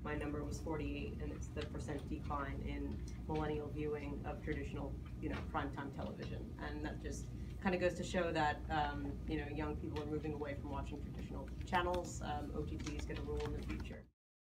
my number was 48, and it's the percent decline in millennial viewing of traditional, primetime television. And that just kind of goes to show that, young people are moving away from watching traditional channels. OTT is going to rule in the future.